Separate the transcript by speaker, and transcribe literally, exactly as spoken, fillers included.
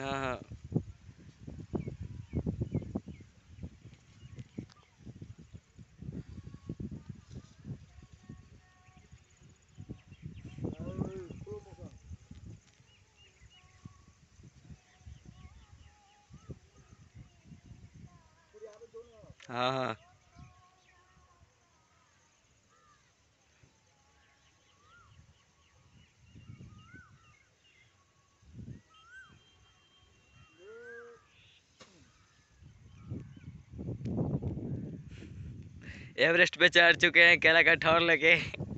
Speaker 1: हाँ हाँ। हाँ हाँ। एवरेस्ट पे चढ़ चुके हैं केला का ठौर लेके।